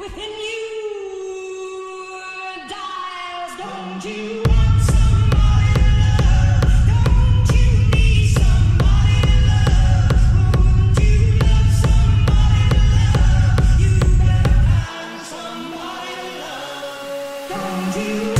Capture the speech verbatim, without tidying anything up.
within you dies. Don't you want somebody to love? Don't you need somebody to love? Wouldn't you love somebody to love? You better find somebody to love. Don't you?